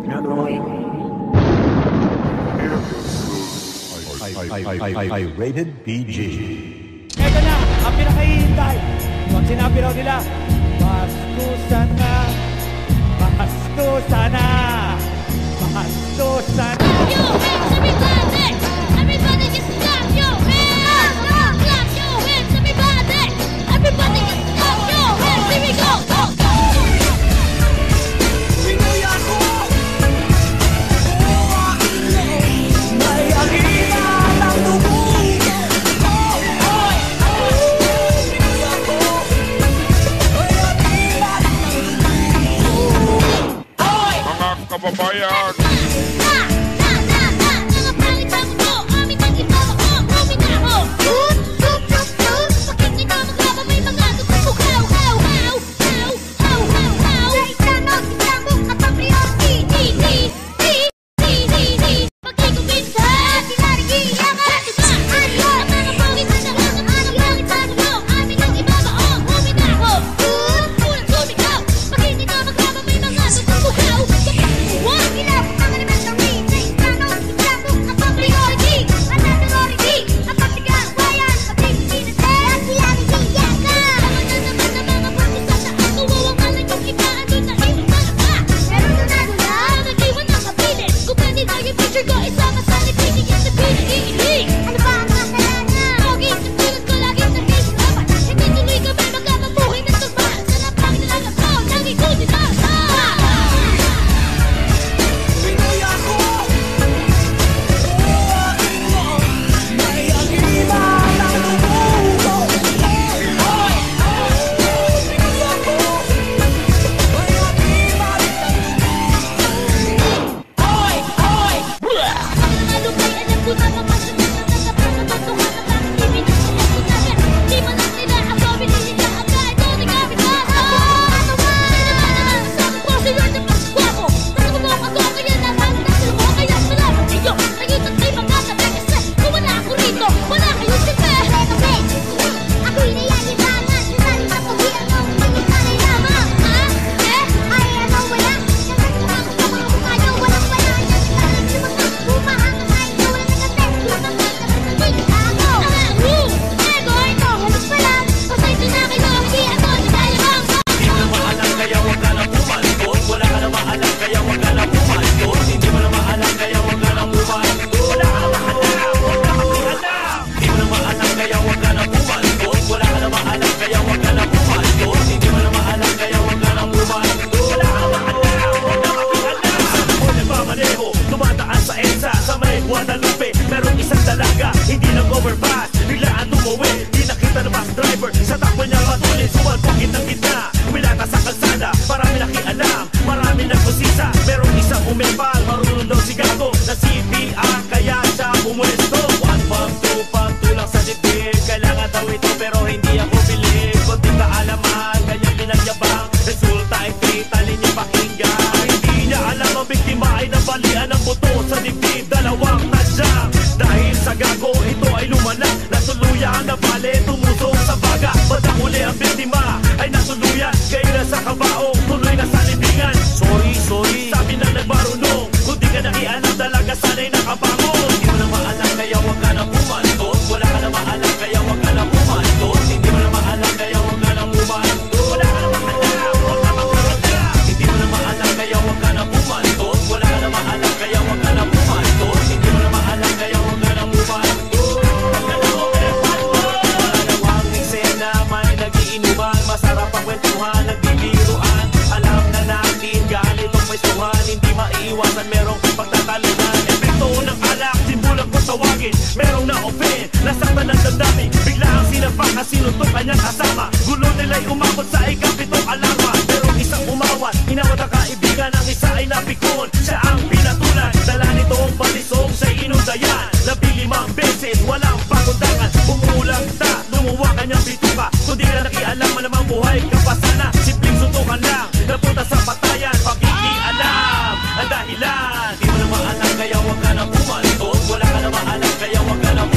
I rated PG. Ito na, ang pinakahihintay. Pag sinabi raw nila, bastusan na, bastusan na, bastusan na. Your hands, everybody! Everybody just clap your hands! Clap your hands, everybody! Everybody just clap your hands! Here we go! Go, go! Kababayan!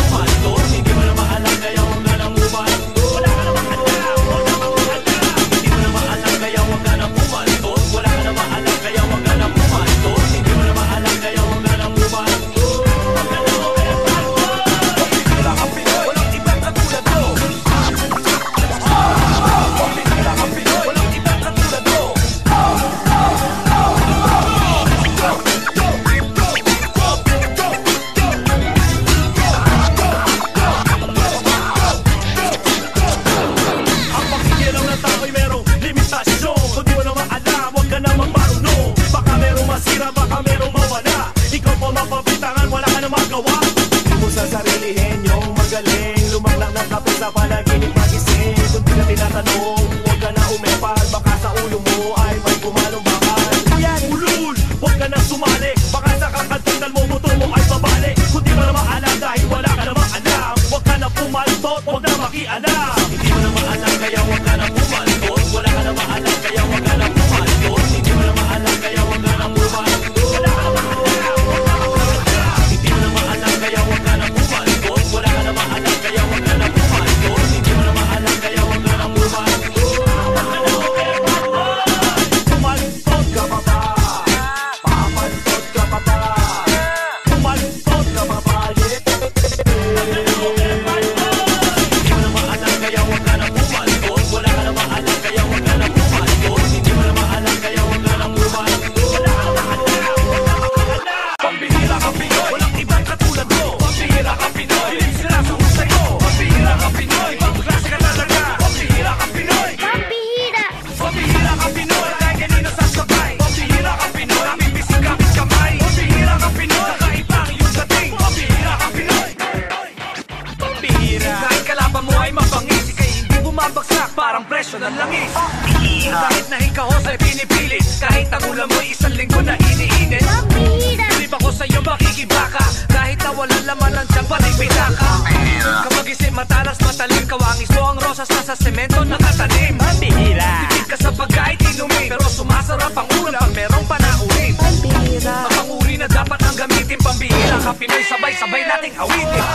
Hindi mo na maalam kaya wag ka na pumalto. Wala ka na maalam, wala ka na maalam. magawa. Hindi mo sasarilihin yung magaling. Lumaklang ng kape sa panaginip magising. Kung di na tinatanong, huwag ka na umepal. Baka sa ulo mo ay may pumalong bakal. Yan, ulul, huwag ka na sumali. Baka sa kakatundal mo, buto mo ay babalik. Kung di mo na maalam dahil wala ka namang alam, huwag ka na pumaltot, huwag na makialam. Hindi mo na maalam kaya huwag ka na pumaltot. Wala ka na maalam kaya huwag ka na pumaltot. Hindi mo na maalam kaya huwag ka na pumaltot. Wala ka na maalam. Hindi mo na maalam kaya huwag ka na pumaltot. Wala ka na maalam kaya huwag ka na pumaltot. Hindi mo na maalam kaya huwag ka na pumaltot. Pumaltot ka pa ba? Pamaltot ka pa ba? Pumaltot ka pa ba? Hindi mo na maalam kaya huwag ka na pumaltot. Wala ka na maalam kaya huwag ka na pumaltot. Hindi mo na maalam kaya huwag ka na pumaltot. Wala ka na maalam. Pambihira ka Pinoy, walang ibang katulad mo. Pambihira ka Pinoy, hindi sila sa husay mo. Pambihira ka Pinoy, ibang klase ka talaga. Pambihira ka Pinoy, Pambihira! pambihira ka Pinoy, kahit kanino sasabay. Pambihira ka Pinoy, aming bisikapit kamay. Pambihira ka Pinoy, kakaiba ang iyong dating. Pambihira ka Pinoy, pambihira. Kahit kalaban mo ay mabangis, ika'y hindi bumabagsak, parang presyo ng langis. Kahit nahikahos ay pinipilit, kahit ang ulam mo'y isang linggo na iniinit. Pambihira! Bilib ako sa'yo makikibaka, kahit na walang laman ng tiyan pa rin pitaka. Kapag isip matalas matalim, kawangis mo ang rosas na sa semento nakatanim. Pambihira! Tipid ka sa pagkain inumin, pero sumasarap ang ulam pag merong panaunin. Pambihira! Mapanguri na dapat ang gamitin. Pambihira ka Pinoy, sabay-sabay nating awitin.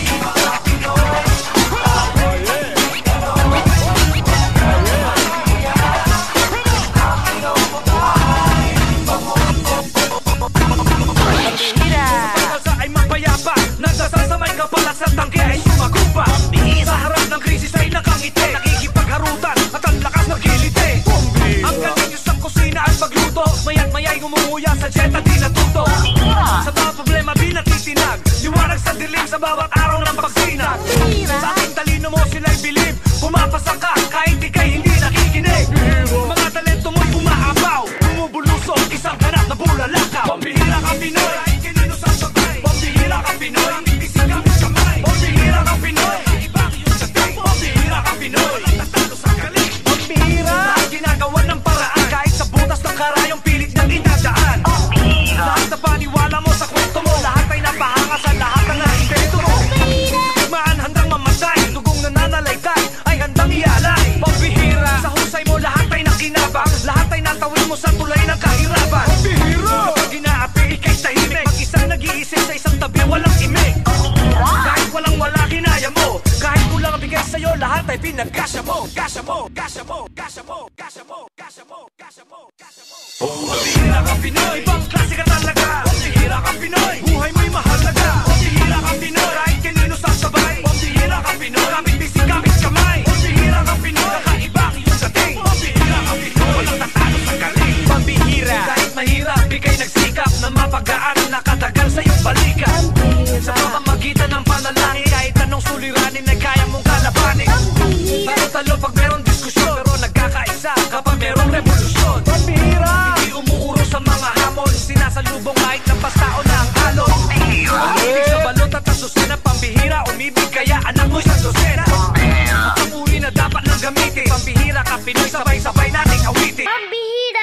Pagkalsa ay mapayapa, nagdasal sa may kapalat sa tangke ay sumagupa. Sa harap ng krisis ay nakangiti, nakikipagharutan at ang lakas nagkiliti. Ang galing nyo sa kusina at pagluto, maya't mayay umumuya sa jet at di natuto. Sa mga problema di natitinag, liwanag sa dilim sa bawat araw ng pagsinag. Sa ating talino mo sila'y bilib, pumapasa ka kahit ika'y hindi nakikinig. Mga talento mo'y umaabaw, bumubulusok, isang ganap na bulalakaw. Pambihira ka Pinoy, kahit kanino sasabay. Pambihira ka Pinoy, bisikapit kamay. Pambihira ka Pinoy, iba ang iyong dating. Pambihira ka Pinoy, tatalo sa galing. Pambihira, lahat ginagawa ng paraan, kahit sa butas ng karayong pilit niyang itadaan. Lahat na paniwala mo sa kwento mo, lahat ay napahanga sa lahat ng na-invento mo. Maan handang mamatay, dugong nananalaytay ay handang ialay. Pambihira, sa husay mo lahat ay nakinabang, lahat ay natawid mo sa tulay ng kahirapan. Pambihira, kapag inaapi ika'y tahimik, mag-isang nag-iisip sa isang tabi walang imik. Kahit walang wala kinaya mo, kahit kulang ang bigay sa'yo, lahat ay pinagkasya mo. Kasya mo, kasya mo, kasya mo, kasya mo, kasya mo, kasya mo, kasya mo. Pambihira ka Pinoy, ibang klase ka talaga. Pambihira ka Pinoy, buhay mo'y mahalaga. Pambihira ka Pinoy, kahit kanino sasabay. Pambihira ka Pinoy, aming bisikapit kamay. Pambihira ka Pinoy, kakaiba ang iyong dating. Pambihira ka Pinoy, walang tatalo sa galing. Pambihira, kahit mahirap, ika'y nagsikap na mapagaan ang nakatagal sa iyong balikan. Sa pamamagitan ng panalangin, kahit anong suliranin ay kaya mong kalabanin. Talo-talo pag meron diskusyon, pero nagkakaisa kapag merong revolusyon. Pambihira, hindi umuuro sa mga hamon, sinasalubong kahit ng pastao na ang alon. Umibig sa balot at asusena, pambihira, umibig kaya anak mo'y sa dosena. Ang uri na dapat nang gamitin, pambihira ka Pinoy, sabay-sabay nating awitin. Pambihira!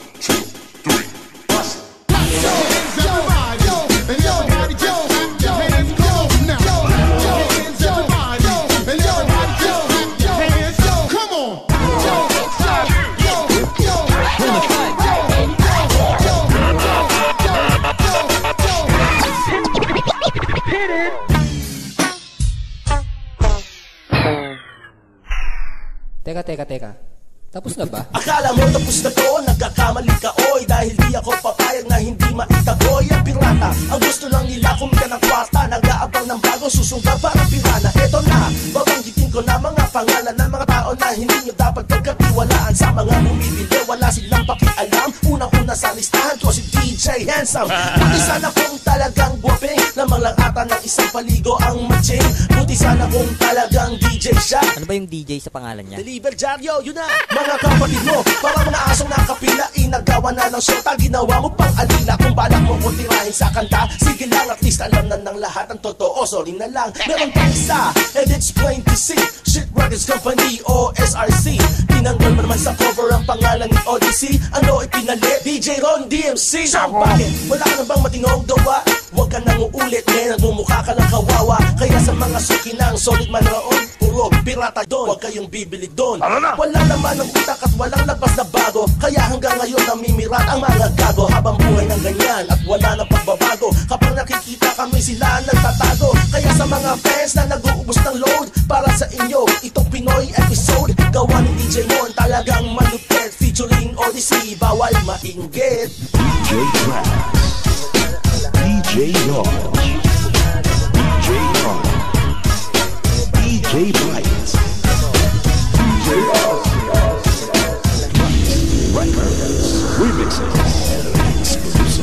Teka. Tapos na ba? Akala mo tapos na to, nagkakamali ka oy. Dahil di ako papayag na hindi maitagoy ang pirata. Ang gusto lang nila kumita ng kwarta, nag-aabang ng bagong susungga para pirana. Eto na, babanggitin ko na mga pangalan ng mga tao na hindi nyo dapat pagkatiwalaan. Sa mga bumibili, wala silang pakialam. Unang-una sa listahan ko si DJ Handsome. Buti sana kung talagang buwaping lamang lang ata ng isang paligo ang matching. Buti sana kung talagang DJ siya. Ano ba yung DJ sa pangalan niya? Deliver Jaryo, yun na. Mga kapatid mo, para mga asong nakapila, inagawa na ng shota, ginawa mo pang alila. Kung balak mo ko tirahin sa kanta, sige lang, at least alam na ng lahat ang totoo. Sorry na lang, meron pang isa, and it's plain to see. Shit Records Company o SRC, tinanggal mo naman sa cover ang pangalan ni Odyssey. Ano ipinalit? DJ Ron DMC. So bakit? Wala ka na bang matinong gawa? Huwag ka nang uulit, men, nagmumukha ka lang kawawa. Kaya sa mga suki ng solid manood, puro pirata doon, huwag kayong bibili doon. Wala naman ang utak at walang labas na bago, kaya hanggang ngayon namimirat ang mga gago. Habang buhay ng ganyan at wala nang pagbabago, kapag nakikita kami sila nagtatago. Kaya sa mga fans na nag-uubos ng load, para sa inyo itong Pinoy episode, gawa ni DJ Mon, talagang malupit. Featuring Odyssey, bawal mainggit. DJ Trap, DJ Lodge, DJ Ron, DJ Bites, DJ Records, remixes, exclusive.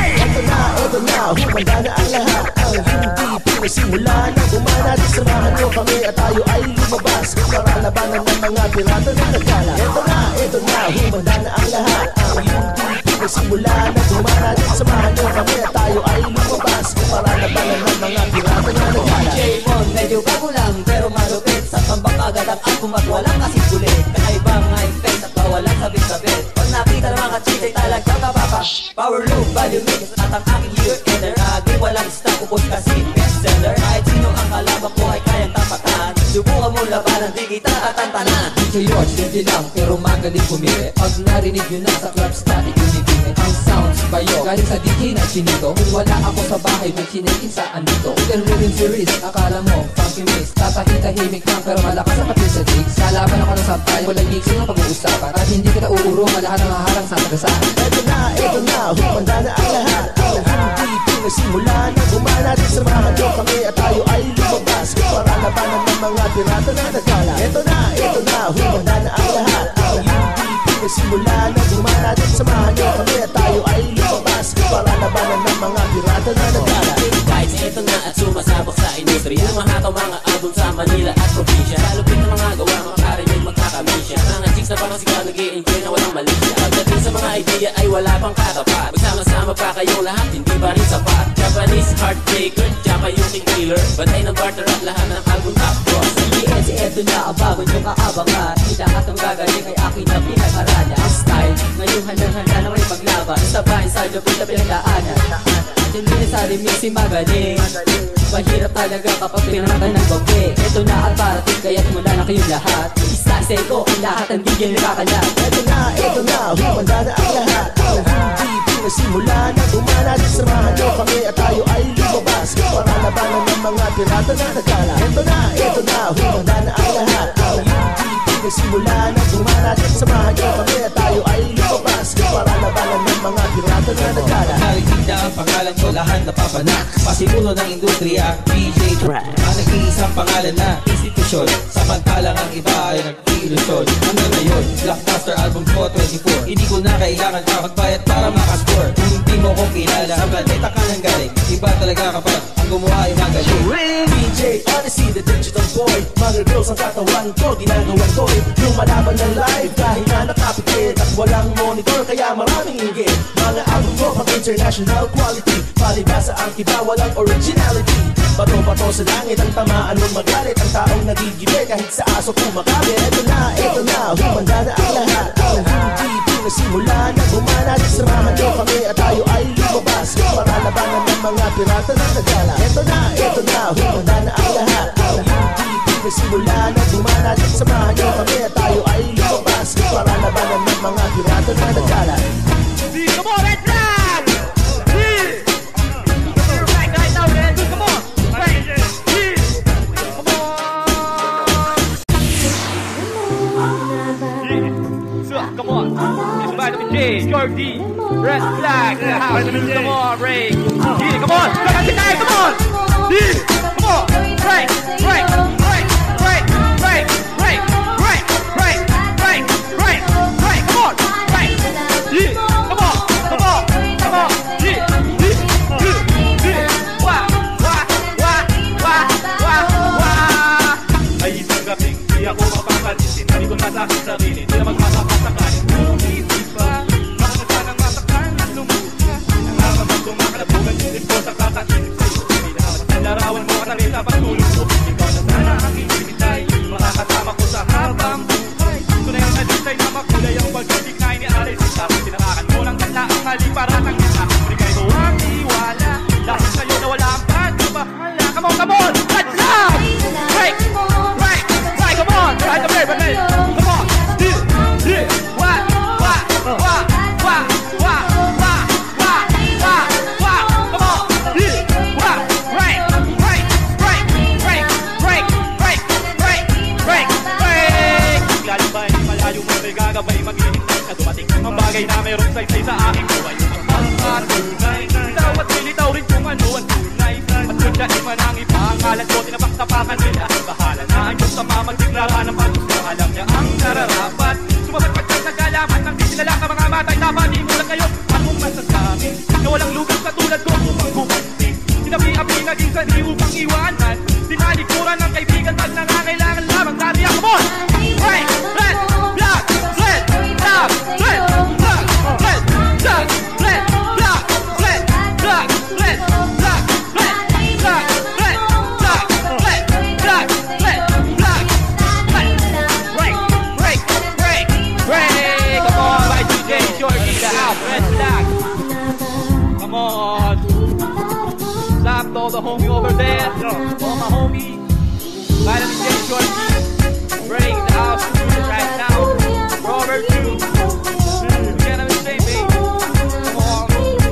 Eto na, humanda na ang lahat. Ang hindi pinasimula na bumana. Samahan nyo kami at tayo ay lumabas para labanan ng mga pirata na nagkala. Eto na, humanda na ang lahat. Ang hindi pinasimula na bumana. Samahan nyo kami at tayo ay lumabas para labanan ng mga pirata na nagkala. DJ Mon, medyo bago lang pero malupit. Sa tambak agad ang album at walang kasing kulit. Kakaibang effect at bawalang sabit-sabit. Pag nakita ng mga cheat ay talagang kababa. Power loop, volume mix at ang aking year ender. Lagi walang stock, upos kasi bestseller. Kahit sino ang kalaban ko ay kayang tapatan. Subukan mo labanan, di kita tatantanan. DJ George, hindi lang pero magaling pumili. Pag narinig nyo na sa club static unibili. Ang sounds bayo, galing sa DJ na chinito. Kung wala ako sa bahay, may chinikin sa andito. Interviewin series, akala mo, funky mix. Tatahimik lang pero malakas ang kapil sa jigs. Kalaban ako ng sampay, walang gigs yung pag-uusapan. At hindi kita uurong, lahat ng haharang sa tagasahan. Eto na, humanda na ang lahat. Ang hindi pinasimula na bumana. Samahan nyo kami at tayo ay lumabas para labanan ng mga pirata na nagkala. Eto na, humanda na ang lahat. Ang hindi pinasimula na bumana. Samahan nyo kami at tayo ay lumabas para labanan ng mga pirata na nagkala. Guys, eto na at sumasabak sa industriya. Mahataw mga album sa Manila at probinsya. Salupin ng mga gawa, makarinig magkakamisya. Mga chicks na parang sigaw nag-i-enjoy na walang malisya. Pagdating sa mga idea ay wala pang katapat. Magsama-sama pa kayong lahat, hindi pa rin sapat. Japanese heartbreaker, Japa yung king killer. Batay ng barter at lahat ng album top cross. DNC, eto na ang bago niyong kaabangan. Lahat ng gagaling ay akin na pinag-aralan. Ang style, ngayon handang-handa na may paglaban. Sabay sa Japan na pinagdaanan. Diyan din sa remix si magaling. Mahirap talaga kapag pinanatan ng bawi. Ito na at parating kaya't mula na kayong lahat. Isa-isa ko ang lahat ang bigyan nakakalat. Eto na, humanda na ang lahat. Ang hindi pinasimula na bumana. Samahan nyo kami at tayo ay lumabas para labanan ng mga pirata na nagkala. Eto na, humanda na ang lahat. Ang hindi pinasimula na bumana. Samahan nyo kami at tayo ay lumabas para labanan ng mga pirata na nagkala. Nakikita ang pangalan ko, lahat napapanak. Pasimulo ng industriya, DJ Trap. Ang nag-iisang pangalan na institusyon. Samantalang ang iba ay nag-iilusyon. Hanggang ngayon, Blockbuster album ko 24. Hindi ko na kailangan ka magbayad para makascore. Kung hindi mo ko kilala, sa planeta ka nang galing. Iba talaga kapag ang gumawa ay magaling. DJ Odyssey, the digital boy. Mga girls ang katawan ko, ginagawan ko lumalaban ng live kahit na nakapikit. At walang monitor kaya maraming inggit. Mga album ko pang international quality. Palibasa ang iba, walang originality. Bato-bato sa langit ang tamaan mong magalit. Ang taong nagigibit kahit sa aso kumakabit. Eto na, humanda na ang lahat. Ang hindi pinasimula na bumana. Samahan nyo kami at tayo ay lumabas para labanan ng mga pirata na nagkala. Eto na, humanda na ang lahat. Ang hindi pinasimula na bumana. Samahan nyo kami at tayo ay lumabas para labanan ng mga pirata na nagkala. Come on, red flag! Right now, man. Come on. Right. Come on. So, come on. It's Vitamin J, Jordy, red flag in the house. Come on, Ray. Come on. Come on. Come on. Right. Hindi ko na sa aking sarili, di na magpapakasakali. Kung hindi pa, baka sana bagay na mayroong saysay sa aking buhay. Ang tunay, litaw at nilitaw rin kung ano ang tunay. At kung siya iman ang ipangalan ko, tinapaktapakan nila. Bahala na ang Diyos sa mamagdeklara ng paggusto. Alam niya ang nararapat. Sumabagpag ka sa galaman ng di sila lang ang mga matay. Dapat di mo lang ngayon anong masasabi na walang lugar sa tulad ko upang kumanti. Sinabi-api naging sanhi upang iwanan. Sinalikuran ng kaibigan pag nangangailangan lamang. Tari ako mo! Right! Red! Black! Red! Black! Red! Black! Red! Black! Red! Black! Red! Black! Red! Black! Red! Black! Red! Black! Red! Black! Red! Black! Break! Break! Break! Break! Come on, by DJ Shorty, the house. Red Black! Come on! Slap to all the homie over there. All my homie. Vitamin J Shorty. Break the house right now. Robert 2. We can't have a same, baby. Come on.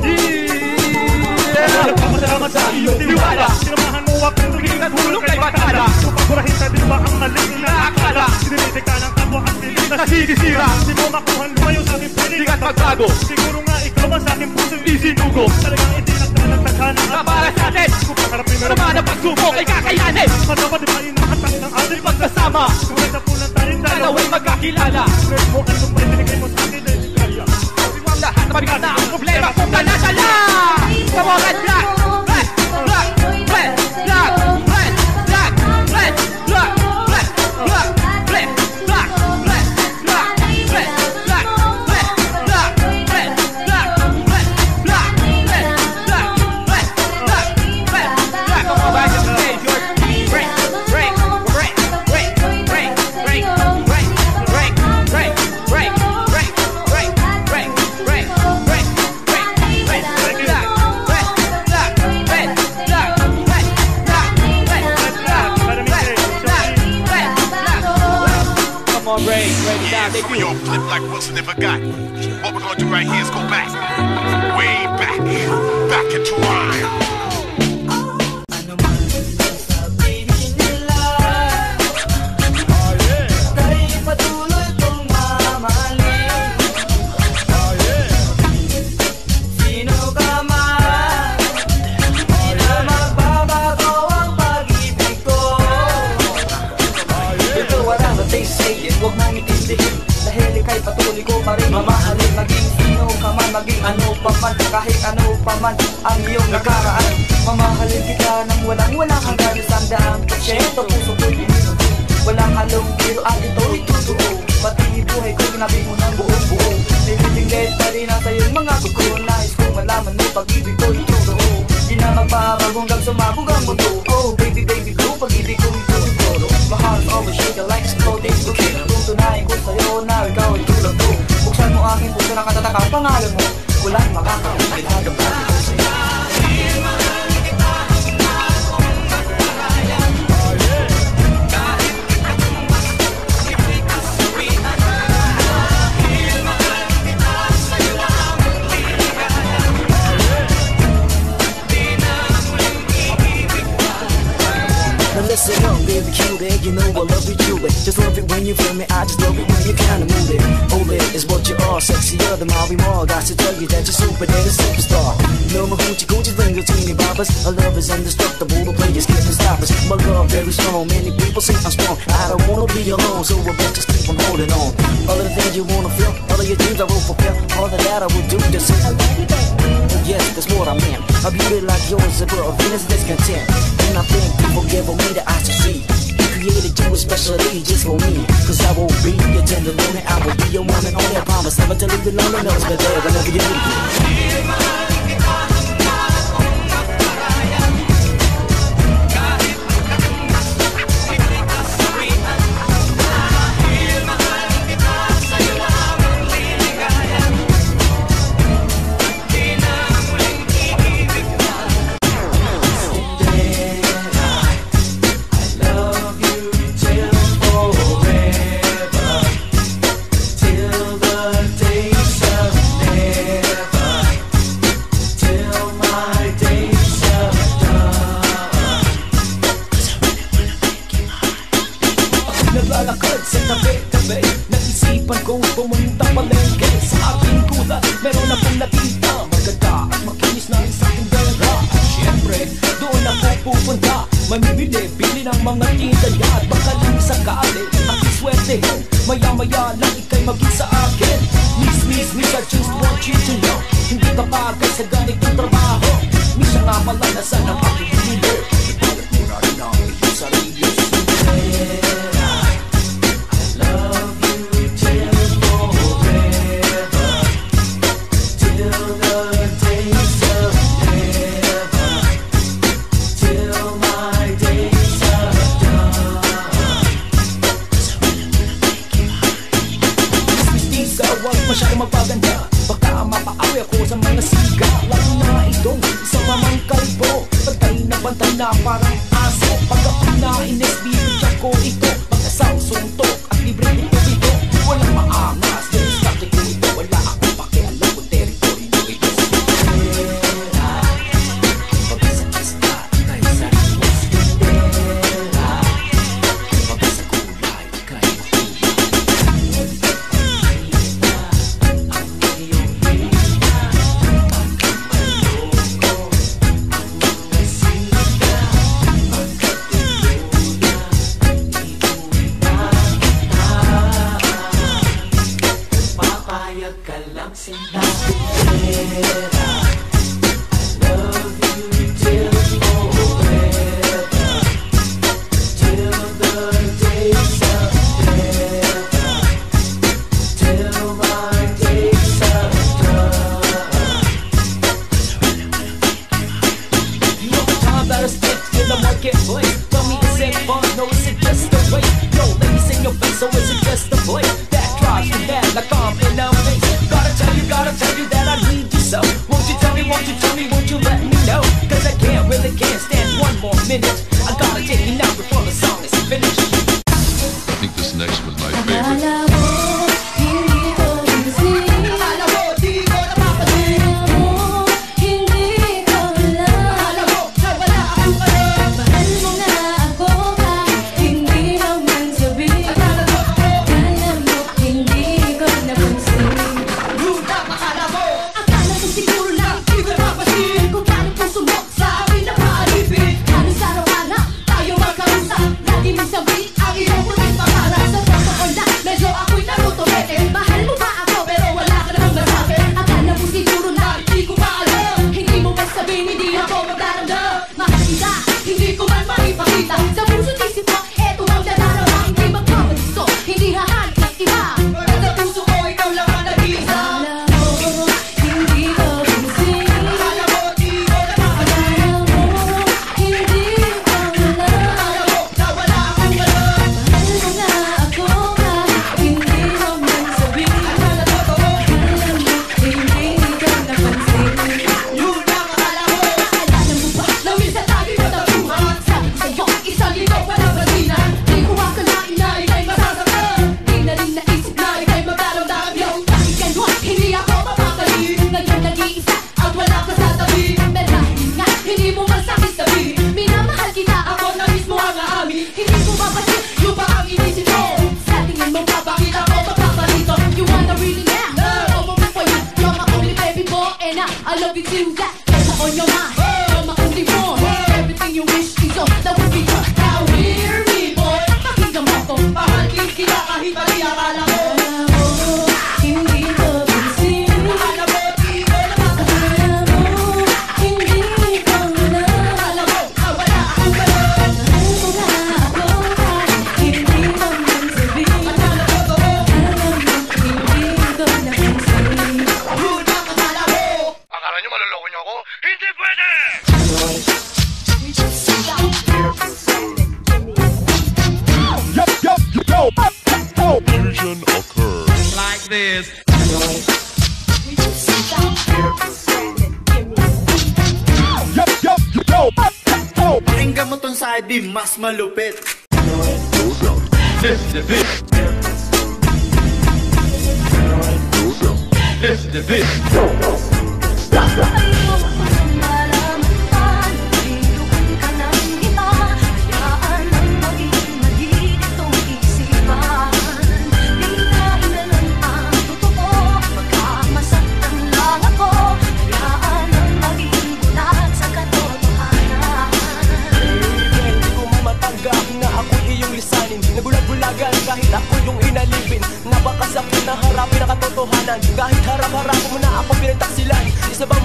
Yeah! Salamat sa iyong tiwala. Sinamahan mo akong tumingin at hulog kay Batala. Pagpurahin sa din ba ang maling na akala. Sinilite ka ng kapwa at pilit na sinisira. Di mo makuhan lumayo sa aking piling at magbago. Siguro nga ikaw man sa aking pusong isinugo. Talagang itinakta ng tadhana na para sa atin. Kung pakarapin ano man ang pagsubok ay kakayanin. Matawa di ba inahatang ng ating pagkasama. Sumunod na pulang tanin dalaway magkakilala. Nerd mo anong may binigay mo sa akin ay kaya. Sabi mo ang lahat na mabigat na ang problema kung nasa lang. Come on, Red Black! Red! Black! Red! Black! Red! Black! Red! Black! Red! Black! Red! Black! Red! Black! Red! Black! Red! Black! Red! Black! Red! Black! Red! Black! Red! Black! Red! Black! Come on, back to the stage, George. Break! Break! Break! Break! Break! Break! Break! Break! Break! Break! Break! Break! Break! Break! Break! Break! Black! Red! Black! Red! Black! Red! Black! Red! Black! Red! Black! Red! Black! Come on, Ray. Ready down. They We all flip like Wilson never got. What we're gonna do right here is go back. Way back. Back into rhyme. Huwag nang itindihin dahil ika'y patuloy ko pa rin mamahalin. Maging sino ka man, maging ano pa man, kahit ano pa man ang iyong nakaraan. Mamahalin kita nang walang hanggan. Sandaang porsyento puso ko'y binubuo. Walang halong biro at ito'y totoo. Pati buhay ko ginabi mo ng buong-buo. Nililinglet pa rin ang sa'yong mga dugo. Nais kong malaman mo pag-ibig ko'y totoo. Di na magbabago hanggang sumabog ang mundo. Oh baby baby blue, pag-ibig ko'y totoo. My heart always shaking like exploding. Kung tunahin ko sa'yo na ikaw ay tulad ko. Buksan mo aking puso na katatak ang pangalan mo. Walang makakaulit hanggang bago ko sa'yo. Listen up, baby, cute it. You know I love you, truly. Just love it when you feel me. I just love it when you kinda move it. Hold it is what you are, sexier than Molly Moore. Got to tell you that you're super, then a superstar. No more hoochie fingers to me bobbers. Our love is indestructible. The players can't stop us. My love very strong. Many people say I'm strong. I don't wanna be alone, so I bet just keep on holding on. All of the things you wanna feel, all of your dreams I will fulfill. All of that I will do just say I love you, baby. Yes, that's what I meant. A beauty like yours, a girl of Venus discontent. And I think people give me the eyes to see. He created you especially just for me. Cause I will be your tender lonely. I will be your one and only. I promise never to leave you lonely. No, it's been there whenever you need me. Till the days of never Maya-maya lang ika'y maging sa akin. Miss, I just want you to know, hindi ka bagay sa ganitong trabaho. Miss, nga pala nasan ang aking leader. Ipalat mo na rin ang iyong sarili. Masyadong magpaganda, baka mapaawi ako sa mga siga. Lalo na itong isang mamang kalbo, bantay na parang aso. Pag ako nainis, bibigyan ko ito, pagkasang suntok at libre nito ito. Walang maangas, diskarte ko ito, wala akong pakialam kung teritoryo nyo ito. Pag-isa-isa kay Santos Pindera, pag-isa kulay kay Pakinggan mo tong side B, mas malupit. Listen to this. Listen to this. Nabulag-bulagan kahit ako yung inalipin.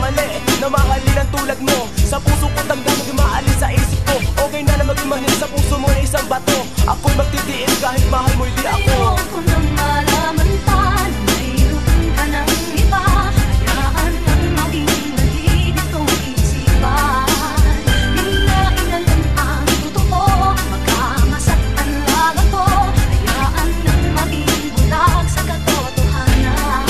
mali na mahalin ang tulad mo. Sa puso ko damdamin di maalis sa isip ko. Okay na na maging sa puso mo na isang bato. Ako'y magtitiis kahit mahal mo hindi ako. Ayoko nang malaman pa na mayroon ka ng iba. Hayaan nang maging nalilito ang isipan. Di na inalam ang totoo, magkamasaktan lang ako. Hayaan nang maging bulag sa katotohanan.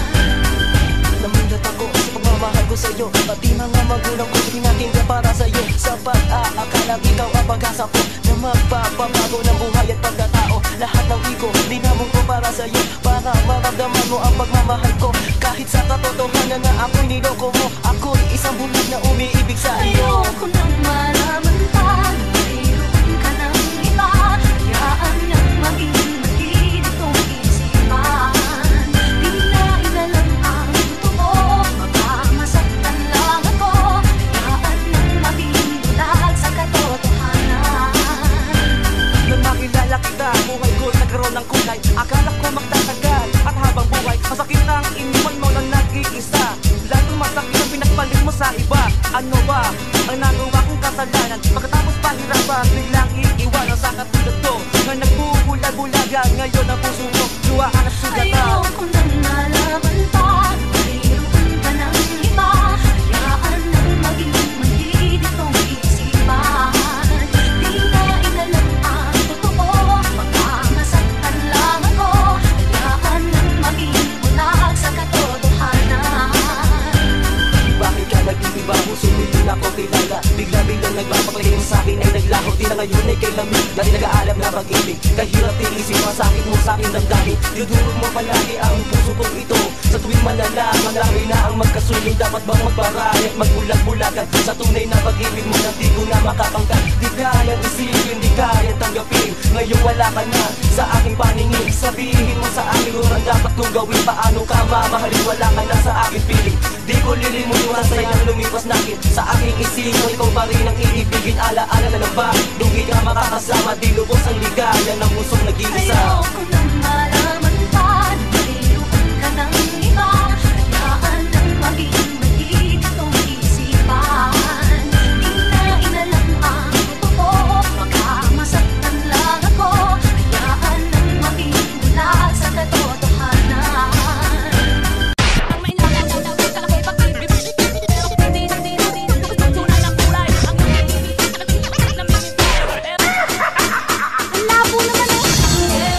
Namulat ako sa pagmamahal ko sa'yo. Pati mga magulang ko tinaking ka para sa'yo. Sa pag-aakalang ikaw ang pag-asa ko na magpapabago ng buhay at pagkatao. Lahat ng iko, dinamon ko para sa'yo. Para maramdaman mo ang pagmamahal ko. Kahit sa katotohanan na ako'y niloko mo. Ako'y isang bulag na umiibig sa iyo. Ayoko nang malaman pa na mayroon ka ng iba. Hayaan nang maging nalilito ang isipan. Di na inalam ang totoo, magkamasaktan lang ako. Hayaan nang maging bulag sa katotohanan. Nang makilala kita, buhay ko'y nagkaroon ng kulay. Akala ko magtatagal at habang buhay, masakit ang iniwan mo na nag-iisa. Lalong masakit ang pinagpalit mo sa iba. Ano ba ang nagawa kong kasalanan? Pagkatapos pahirapan, biglang iiwanan sa katulad ko na nagbubulag-bulagan. Ngayon ang puso mo, luhaan at sugatan. Ayoko nang malaman pa na mayroon ka ng iba. Hayaan nang maging nalilito ang isipan. Di na inalam ang totoo, magkamasaktan lang ako. Hayaan nang maging bulag sa katotohanan. Bakit ka nag-iiba? Puso nito na ko kilala. Bigla-biglang nagpapakilin sa'kin ay naglaho. Di na ngayon ay kay lamig na rin nag-aalam na pag-ibig. Kahirap tiisin ang sakit mo sa'kin damdamin. Dinudurog mo palagi ang puso kong ito. Sa tuwing malala, marami na ang magkasulong. Dapat bang magbaray at magbulag-bulagan sa tunay na pag-ibig mo na di ko na makapangkat. Di kayang isipin, di kayang tanggapin. Ngayon wala ka na sa aking paningin. Sabihin mo sa akin kung ang dapat kong gawin. Paano ka mamahalin, wala ka na sa aking piling. Di ko lilimutin na sayang lumipas natin. Sa aking isipan, ikaw pa rin ang iibigin. Alaala na lang ba, dugi ka makakasama. Di lubos ang ligaya ng pusong nag-iisa. Ayoko nang malaman pa na mayroon ka ng iba. Hayaan nang maging nalilito ang isipan. Di na inalam ang totoo, magkamasaktan lang ako. Hayaan nang maging bulag sa katotohanan. Ang labo naman eh.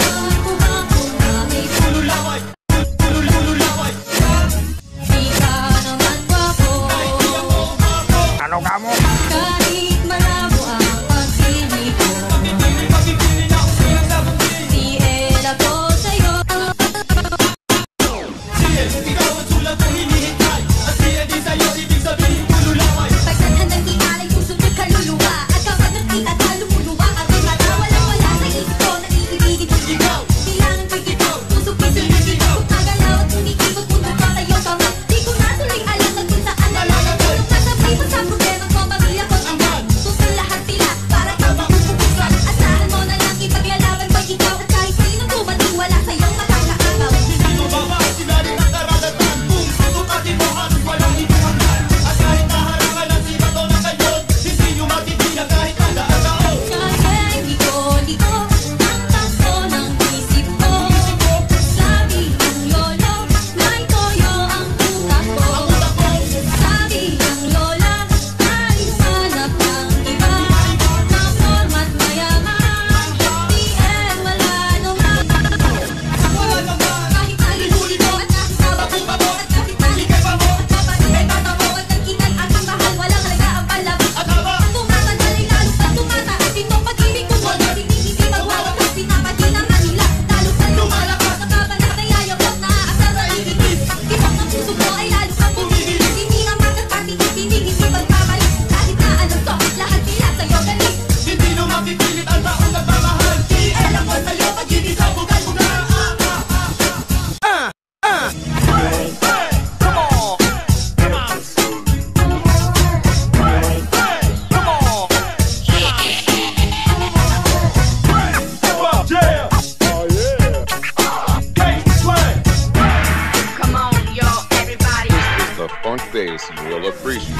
the funk bass you will appreciate.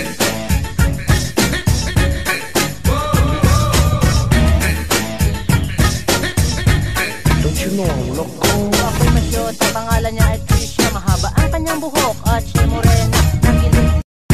Don't you know I'm loco? Ako'y masyot, ang pangalan niya ay Trisha. Mahaba ang kanyang buhok at siya morena. Nakilig,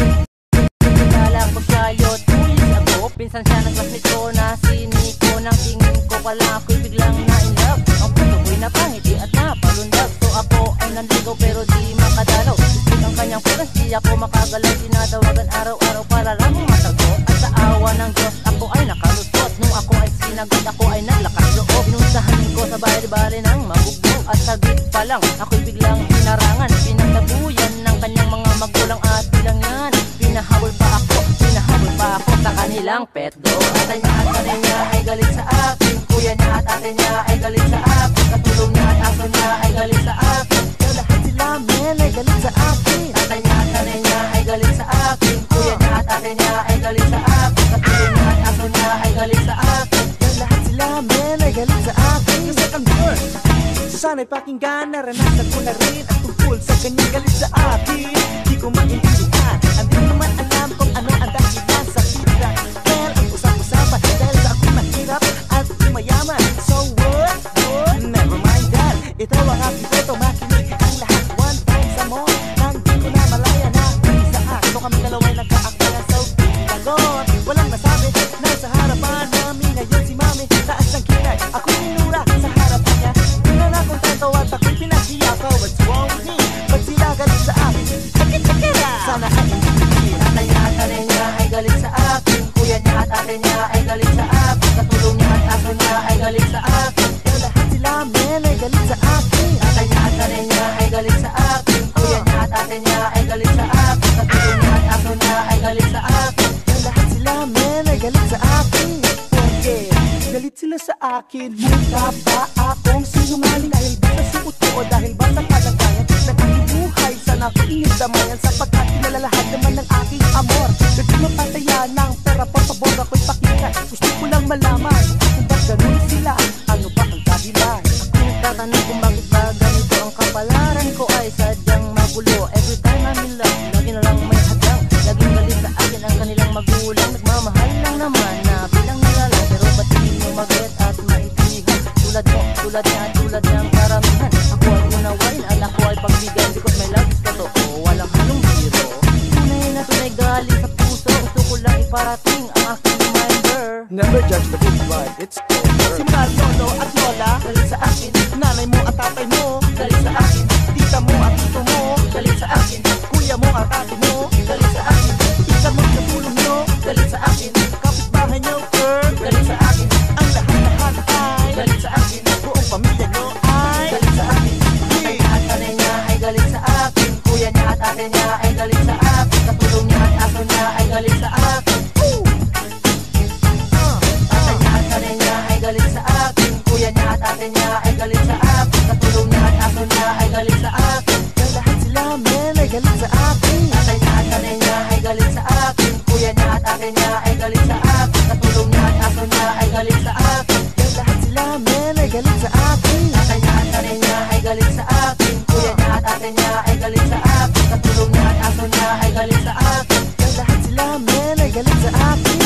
kilala ko siya yot 2 years ago. Pinsan siya ng classmate ko na si Nico. Nang tingin ko pala ako'y biglang na-in-love. Ang puso ko'y napangiti at napalundag. So ako ay nanligaw pero di makadalaw. Isip ang kanyang puras, di ako makagalaw. Tinatawagan araw-araw para lamang masagot. At sa awa ng Diyos ako ay nakalusot. Nung ako ay sinagot, ako ay naglakas loob. Inunsahan ko sa bari-bari ng mabugbog. At saglit pa lang, ako'y biglang hinarangan. Pinagtabuyan ng kanyang mga magulang at bilang yan. Pinahabol pa ako sa kanilang petdo. Ate niya at ate niya ay galit sa akin. Kuya niya at ate niya ay galit sa akin. Katulong niya at aso niya ay galit sa akin. Kaya lahat sila men ay galit sa akin. Ate niya at ate niya ay galit sa akin. Kuya niya at ate niya ay galit sa akin. Katulong niya at aso niya ay galit sa akin. Kaya lahat sila men ay galit sa akin. Second verse, sana'y pakinggan, naranasan ko na rin at tungkol sa kanyang galit sa akin. Di ko maintindihan, hindi ko naman alam kung ano ang dahilan sa pira. Well, ang usap-usapan dahil sa ako'y mahirap at mayaman. So what? Never mind that. Ito ang aking peto, makinig ang lahat. One time sa mo, nang di ko na malaya na isa akto kami dalawa'y nagkaakbayan. So lagot, walang nasabi, nasa harapan namin ngayon si mami. Taas ng kilay, ako'y minura sa harapan niya. Tingnan akong tato at ako'y pinahiya ko. What's wrong with me? Ba't sila galit sa akin? Sakit-sakira! Sana ay hindi. Ate niya at ate niya ay galit sa akin. Kuya niya at ate niya ay galit sa akin. Katulong niya at aso niya ay galit sa akin. Kaya lahat sila men ay galit sa akin. Ate niya at ate niya ay galit sa akin. Kuya niya at ate niya ay galit sa akin. Katulong niya at aso niya ay galit sa akin. Kaya lahat sila men ay galit sa akin. Okay, galit sila sa akin. Mukha ba akong sinungaling? Dahil ba sa suot ko o dahil ba sa kalagayan ng aking buhay? Sana ko inyong damayan sapagkat kilala lahat naman ng aking amor. Ba't di mapataya ng pera por favor ako'y pakita. Gusto ko lang malaman kung ba't ganun sila. Ano ba ang dahilan? Ako'y tatanong kung bakit ba ganito ang kapalaran ko ay sadyang magulo. Every time I'm in love, lagi na lang may hadang. Laging galit sa akin ang kanilang magulang. Nagmamahal lang naman na bilang nilalang. Pero ba't hindi mo mag-get at maitinihan? Tulad mo, tulad niya at tulad niya ang karamihan. Ako ay unawain at ako ay pagbigyan. Because my love is totoo, walang halong biro. Tunay na tunay galing sa puso. Gusto ko lang iparating ang aking reminder. Never judge the book by its cover. Si mga lolo at lola Galit sa akin, nanay mo at tatay mo galit sa akin, tita mo at tito mo galit sa akin, kuya mo at ate mo galit sa akin, isa mo sa tulong nyo galit sa akin, kapitbahay nyo girl galit sa akin, ang lahat-lahat ay galit sa akin, buong pamilya nyo ay galit sa akin. Ate niya at ate niya ay galit sa akin. Kuya niya at ate niya ay galit sa akin. Katulong niya at aso niya ay galit sa akin. Ate niya at ate niya ay galit sa akin. Kuya niya at ate niya ay galit sa akin. Katulong niya at aso niya ay galit sa akin. kaya lahat sila men ay galit sa akin. Ate niya at ate niya ay galit sa akin. Kuya niya at ate niya ay galit sa akin. Katulong niya at aso niya ay galit sa akin. kaya lahat sila men ay galit sa akin. Ate niya at ate niya ay galit sa akin. Kuya niya at ate niya ay galit sa akin. Katulong niya at aso niya ay galit sa akin. kaya lahat sila men ay galit sa akin.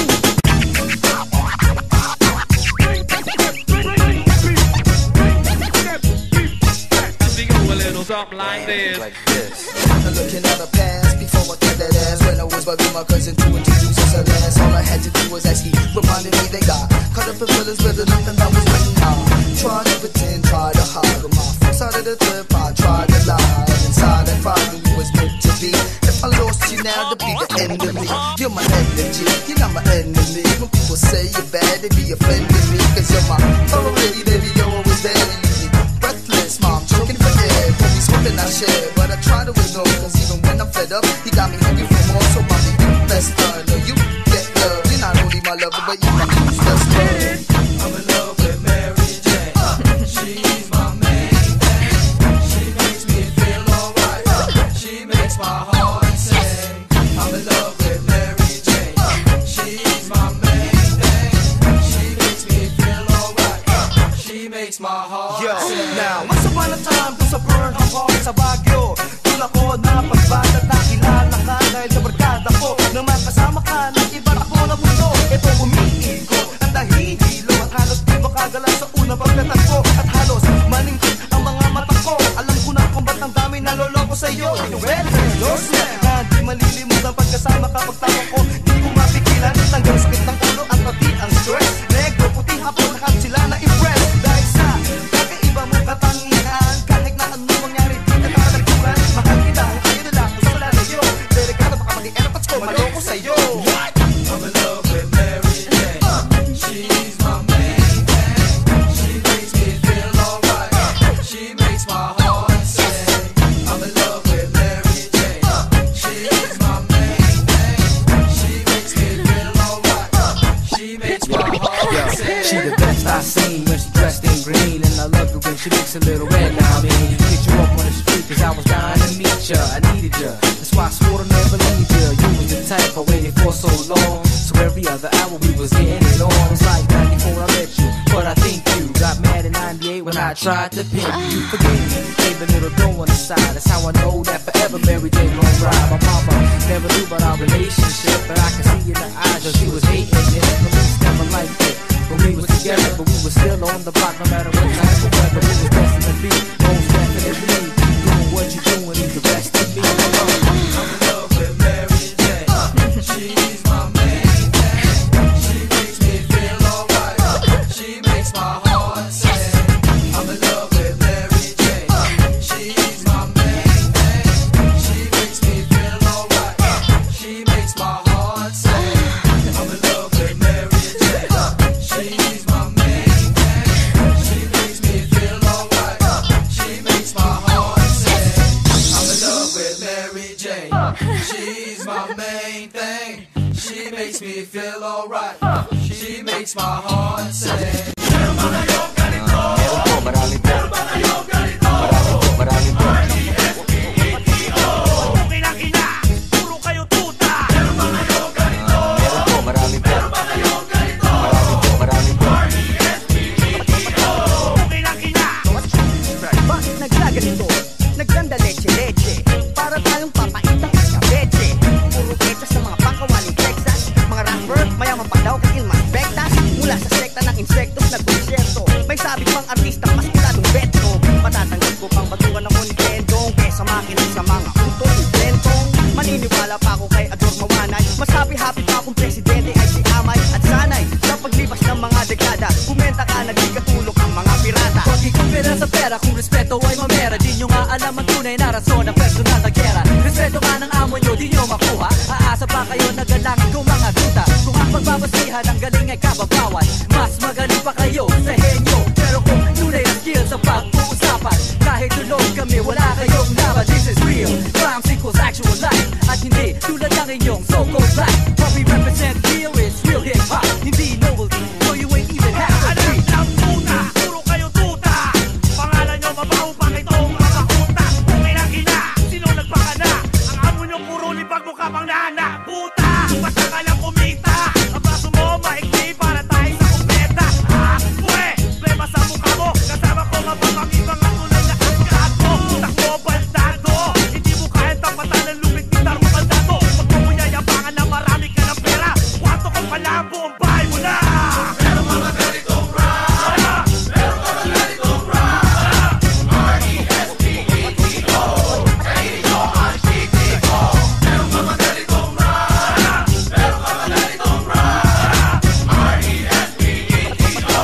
Something like this. I'm looking at the past before I cut that ass. When I was bugging my cousin to introduce us at last. All I had to do was ask, he reminded me they got caught up in feelings better than I was waiting on. Tried to pretend, tried to hide with my folks out of the trip. I tried to lie, and inside I probably was meant to be. If I lost you now, to be the end of me. You're my energy, you're not my enemy. When people say you're bad, they be offending me. Cause you're my fellow lady, baby, you're always there. You leave me breathless, mom, choking for air. Homies hoping I share, but I try to ignore. Cause even when I'm fed up, he got me hungry for more. So mommy, you best know you get love. You're not only my lover, but you're my best friend. I'm in love with Mary Jane. She's my main thing. She makes me feel alright. She makes my heart sing. I'm in love with Mary Jane. She's my main thing. She makes me feel alright. She makes my heart sing. Now, once upon a time, doon sa Burnham Hall sa Baguio, doon ako napagbata at makapagtanong ko, di ko mapigilan. Tanggal sakit ng ulo at pati ang stress. Negro, puti, hapon, lahat sila na-impress. Dahil sa kakaiba mong katangian, kahit na ano mangyari, di ka katalikuran. Mahal kita, ayaw nila, gusto wala na yun. Delikado baka mag-i-airpods ko, maloko sa'yo. I'm in love with Mary Jane. She's my main thing. She makes me feel alright. She makes my heart sing. I'm in love with Mary Jane. She's my main thing. She makes me feel alright. She makes my heart sing. She the best I seen when she dressed in green, and I love it when she looks a little red. Now I mean, picked you up on the street 'cause I was dying to meet ya. I needed ya, that's why I swore to never leave ya. You was the type I waited for so long, so every other hour we was getting it on. It's like 94 I met you, but I think you got mad in 98 when I tried to pimp you. You forgave me, gave a little dough on the side. That's how I know that forever Mary Jane gon' ride. My mama never knew about our relationship, but I can see in her eyes that she was hating it. Police never liked it when we was together, but we was still on the block no matter what type of weather. We was destined to be most definitely doing what you doing is the best of me. I'm in love with Mary Jane. She's my main thing. She makes me feel alright. She makes my heart sing. I'm in love with Mary Jane. She's my main thing. She makes me feel alright. She makes my heart sing. I'm in love with Mary Jane. She's my main thing. She makes me feel alright. She makes my heart sing. I'm in love with Mary Jane. She's my main thing. She makes me feel alright. She makes my heart sing. Bakit nagkaganito? Nagdanda leche-leche para tayong papaitang iskabeche. Puro kechas sa mga pangkawaling Texas. Mga rapper, mayaman pa daw kay Ilmas Bectas. Mula sa sekta ng insektos nag-konsyerto. May sabi pang artistang mas kuladong betro. Matatanggap ko pang batuan ako ni Kendong kesa makinig sa mga utol ni Bentong. Maniniwala pa ako kay Ador Mawanay. Mas happy-happy pa akong presidente ay si Amay at Sanay. Sa paglipas ng mga dekada, kumenta ka na di katulog ang mga pirata. Huwag ikumpira sa pera kung respeto ay mamera. Di nyo nga alam ang tunay na rason ng personal na gera. Respeto ka ng amo nyo, di nyo makuha. Aasa pa kayo na galangin kung mga duta. Kung ang pagbabasihan ang galing ay kababawan, mas magaling pa kayo sa henyo. Pero kung tunay na skill sa pag-uusapan, kahit tulog kami wala kayong laban. This is real, rhymes equals actual life. At hindi tulad ng inyong so-called life. What we represent here is real hip-hop. Hindi novelty, so you ain't even have to Alam ng puta, puro kayo tuta. Pangalan nyo mabaho pa itong mga kuta. Kung ina, sino nagpakana? Ang amo nyo puro libag mukha pang nana. Puta, basta ka lang kumita. Ang braso mo maikli para tayo sa kumpeta. Plema sa mukha mo. Kasama ko mapapangibang ang tulad na angkat mo. Utak mo baldado. Hindi mo kaya tapatan ng lumit gitar mo baldado. Pag mo yayabangan na marami ka ng pera. Wato ko pala ang buong bahay mo na. Pero mga ganitong rap. Pero mga ganitong rap. R-E-S-P-E-T-O. K-O-R-T-T-O. Pero mga ganitong rap. Pero mga ganitong rap. R-E-S-P-E-T-O.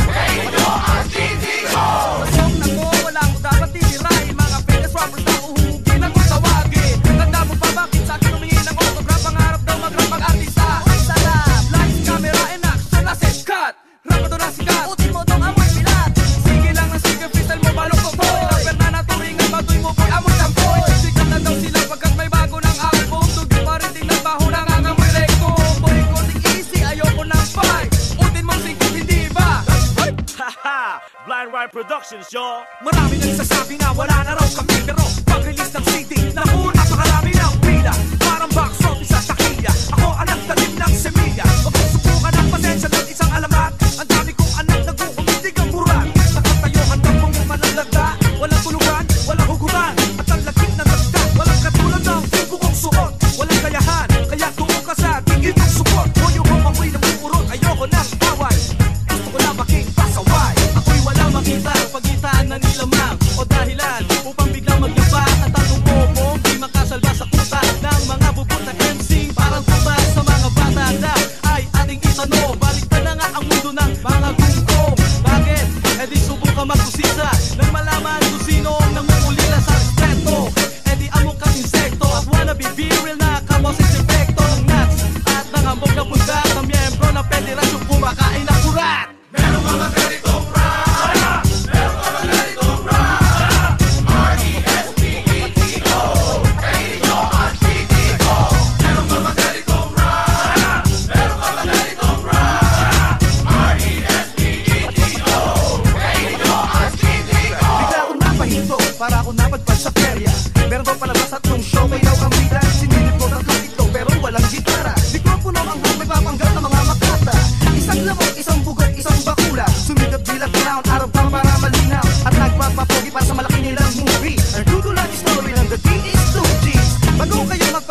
K-O-R-T-T-O. Pasok na ko, wala ko dapat titirahin. Mga famous rappers na uhugin ako tawagin. Tanda mo pa bakit sa akin humingi ng autograph? Pangarap daw mag-rap mag-artista. Ay sarap, lights, camera, and action na set cut. Rap ito na sikat, utin mo dong amoy pilat. Sige lang ng sige, freestyle mo balok ko boy. Rapper na naturing ang batoy mo boy, amoy tamboy. Sikat na daw sila pagkat may bago ng album. Dugi pa rin tingnan baho na ngangamoy leko. Boy, konting easy, ayoko ng fight. Utin mong singkit, hindi ba? Haha, Blind Rhyme Productions, yo. Marami nagsasabi na wala na raw kami. Pero pag-release ng CD, naku, napakarami ng pila. Parang box office sa takilya. Ako ang nagtanim ng semilya. Huwag mong subukan ng pasensya ng isang alamat. Ang dami kong anak nag-uumitig ang buran. Nakatayo hanggang mong manalagda. Walang tulugan, walang hugutan. At ang lagkit ng dagdag. Walang katulad ng tubo kong suot. Walang kayahan, kaya tumo ka sa tigil ng support. Hoyo mo ako'y namuurot, ayoko ng away. Gusto ko lang makipasaway. Ako'y walang makita ang pagitan na nilamang o dahilan upang biglang mag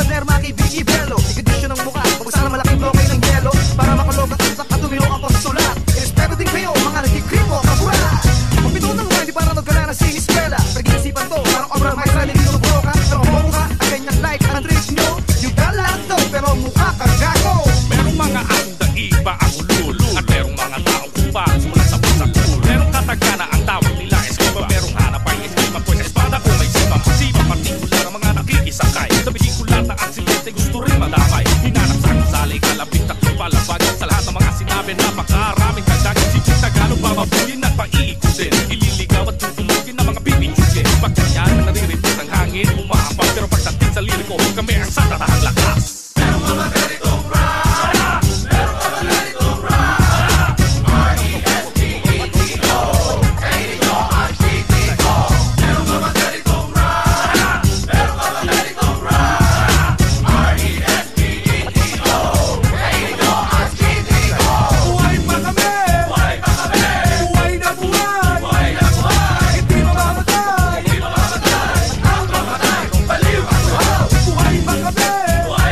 snare, Maki, Vicky, Bello. Ikadisyon ng mukha, huwag sana malaking bloke ng yelo para makalog at utak at tumiro ako sa sulat. Irespeto din kayo, mga nagkikripo, kabulat. Pagpito ng mind, di para nagkala na siniskwela. Pag-iisipan to, parang obra maestra, hindi ko nabroka. Pero ang mukha, ang ganyang light, ang trip nyo. Yung galang to, pero mukha kang gago. Merong mga asong daiba ang ululu, at merong mga taong kupa sulat sa pusatul. Merong katagana ang tawag nila esquiva. Merong hanap ay esquiva, pues espada o may sima. Pasiba, partikular ang mga nakikisakay. Sa bihikular na aksidente gusto rin madamay. Hinanap sa kusali, kalabit at palabag. Sa lahat ng mga sinabi, napakaraming kagdag. Sipit Tagalog, bababuyin at paiikutin. Ililigaw at tutulugin ng mga bibigyan. Pag ganyan, nariripot ang hangin, umaambang. Pero pagdating sa liriko, kami ang sa tatahang lakas. Merong mga ganitong rap, merong mga ganitong rap. R-E-S-P-E-T-O, K-D-O, R-T-T-O. Merong mga ganitong rap, merong mga ganitong rap. R-E-S-P-E-T-O, K-D-O, R-T-T-O. Buhay pa kami, buhay pa kami. Buhay na buhay, buhay na buhay. Hindi mamamatay, hindi mamamatay. Ang mamatay, baliw ako. Buhay pa kami, buhay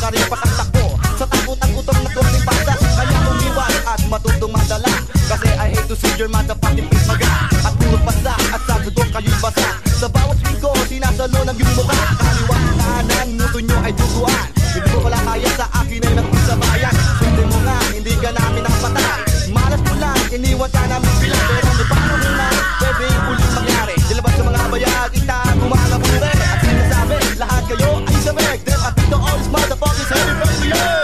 makaripas ang takbo. Sa takot ang utong na konting pasa, kaya umiwan at matutong madala. Kasi I hate to see your motherfucking face maga. At puro pasa at sa dudong kayo'y basa. Sa bawat swing ko, sinasalo ng iyong mukha. Kaliwa kanan, nguso nyo ay duguan. Hindi mo pala kaya sa akin ay nagpisabayan. Swerte mo nga, hindi ka namin nakapatay. Malas mo lang, iniwan ka namin bilang. Pero ano paano mo na, pwede ulit mangyari. Dilabas sa mga bayag, itago mga bure. At sinasabi, lahat kayo ay sabek. Then I think the all is motherfuckers heavy from the air.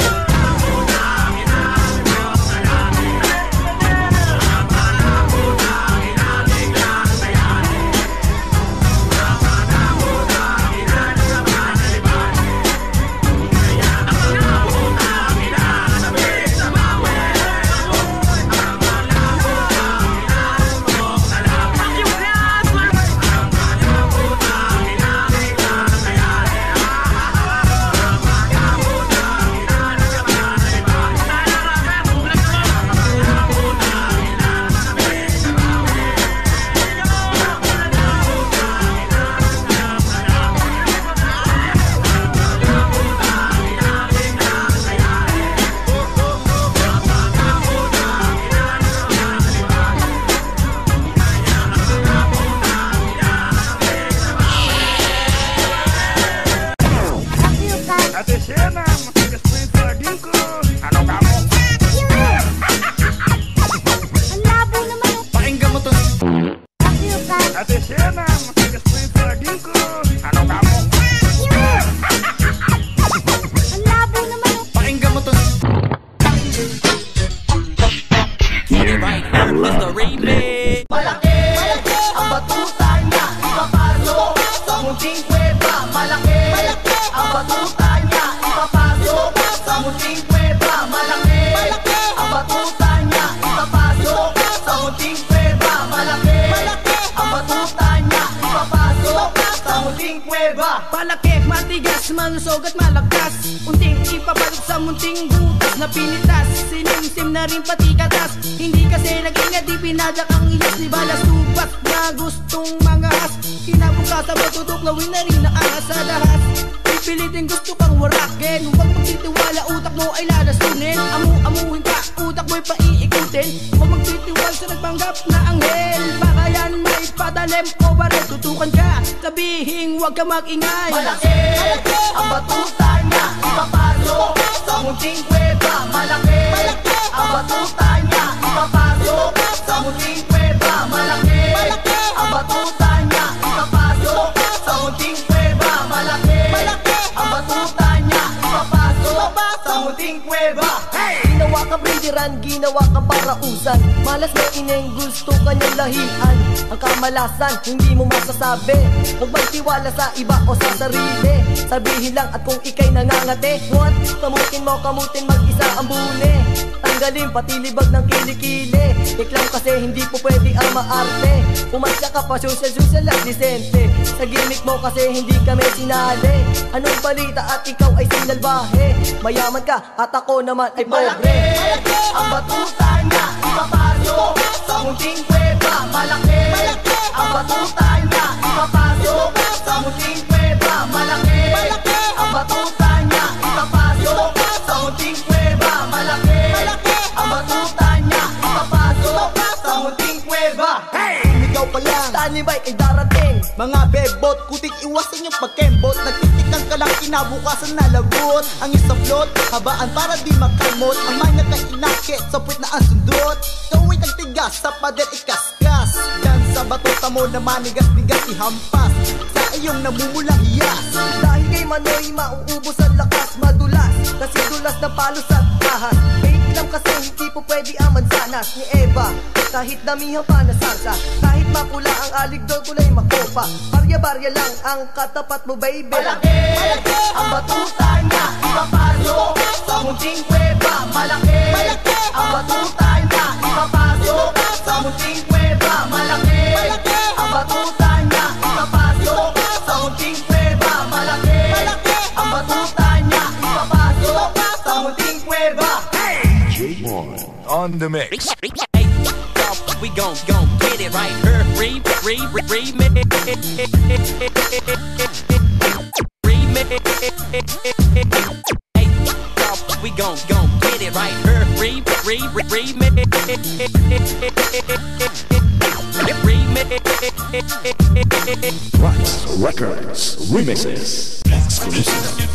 Palaki, matigas, malusog at malakas. Unting ipapalit sa munting butas na pinitas. Sinimsim na rin pati katas. Hindi kasi nag-ingat, di pinadyak ang ihas. Di balas tubat na gustong mga has. Kinabukasan mo tutuklawin na rin na ahas sa dahas. Pipilitin gusto kang warakin. Huwag magtitiwala, utak mo ay lalasunin. Amuhin ka, utak mo'y paiikutin. Huwag magtitiwala sa nagpanggap na anghel. Baka yan may padalim o baril. Tutukan ka, sabihin huwag ka mag-ingay. Malaki, ang batuta niya ipapasok sa munting kuweba. Malaki, ang batuta niya ipapasok sa munting kuweba. Malaki, ang batuta niya ipapasok sa munting kuweba. Malaki, ang batuta niya ipapasok sa munting kuweba. Ginawa kang brindiran, ginawa kang parausan. Malas na ineng gusto kanyang lahian. Ang kamalasan, hindi mo masasabi. Huwag magtiwala sa iba o sa sarili. Sabihin lang at kung ikay nangangate. What? Kamutin mag-isa ang bune. Tanggalin pati libag ng kilikili. Iklang kasi hindi po pwede ang maarte. Pumasya ka pa social at disente. Sa gimmick mo kasi hindi kami sinali. Anong balita at ikaw ay sinalbahe? Mayaman ka at ako naman ay pobre. Ang batuta niya ipapasok sa munting kuweba. Malaki, ang batuta niya ipapasok sa munting kuweba. Malaki, ang batuta niya ipapasok sa munting kuweba. Malaki, ang batuta niya ipapasok sa munting kuweba. Ikaw pa lang, tanibay ay darating. Mga bebot, kutik iwasan yung pagkembot. Nagtitikan ka lang kinabukasan na lagot. Ang isang float, habaan para di makamot. Ang mga nakainakit, sa puwit na ang sundot. Gawin ang tigas, sa pader ikaskas. Yan sa batuta mo na manigas-bigas ihampas. Sa iyong namumulang hiyas. Dahil kay Manoy mauubos ang lakas. Madulas, kasi dulas na palos at ahas. Wait lang kasi hindi po pwede ang mansanas ni Eva. Kahit damihan pa na salsa, kahit makula ang aligdor kulay makopa. Barya-barya lang ang katapat mo baby. Malaki, ang batuta niya ipapasok sa munting kuweba. Malaki, ang batuta niya ipapasok sa munting kuweba. Malaki, ang batuta niya ipapasok sa munting kuweba. Malaki, ang batuta niya ipapasok sa munting kuweba. On the mix. We gon' get it right here. gon' get it right here. Wax Records Remixes Exclusive.